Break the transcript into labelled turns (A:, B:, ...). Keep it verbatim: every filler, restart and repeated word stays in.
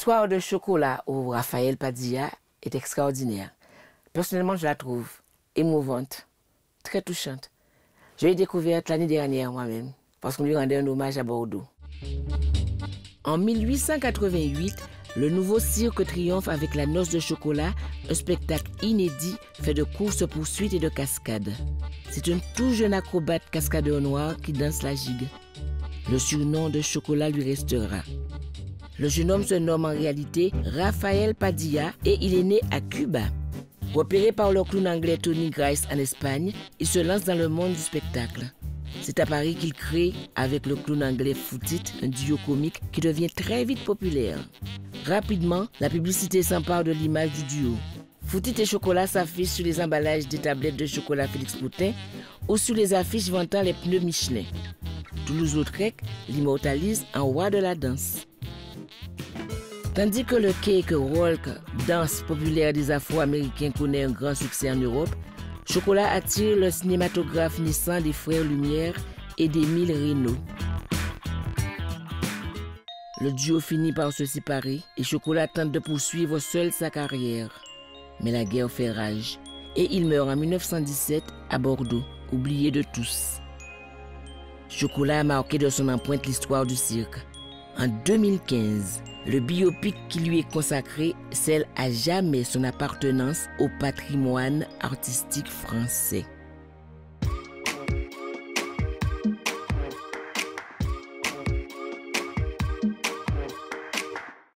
A: L'histoire de Chocolat ou Raphaël Padilla est extraordinaire. Personnellement, je la trouve émouvante, très touchante. Je l'ai découverte l'année dernière moi-même, parce qu'on lui rendait un hommage à Bordeaux. En mille huit cent quatre-vingt-huit, le nouveau cirque triomphe avec la Noce de Chocolat, un spectacle inédit fait de courses-poursuites et de cascades. C'est un tout jeune acrobate cascadeur noir qui danse la gigue. Le surnom de Chocolat lui restera. Le jeune homme se nomme en réalité Raphaël Padilla et il est né à Cuba. Repéré par le clown anglais Tony Grice en Espagne, il se lance dans le monde du spectacle. C'est à Paris qu'il crée, avec le clown anglais Footit, un duo comique qui devient très vite populaire. Rapidement, la publicité s'empare de l'image du duo. Footit et Chocolat s'affichent sur les emballages des tablettes de chocolat Félix Poutin ou sur les affiches vantant les pneus Michelin. Toulouse-Lautrec l'immortalise en roi de la danse. Tandis que le cake walk, danse populaire des Afro-Américains, connaît un grand succès en Europe, Chocolat attire le cinématographe naissant des frères Lumière et d'Émile Reynaud. Le duo finit par se séparer et Chocolat tente de poursuivre seul sa carrière. Mais la guerre fait rage et il meurt en mille neuf cent dix-sept à Bordeaux, oublié de tous. Chocolat a marqué de son empreinte l'histoire du cirque. En deux mille quinze, le biopic qui lui est consacré scelle à jamais son appartenance au patrimoine artistique français.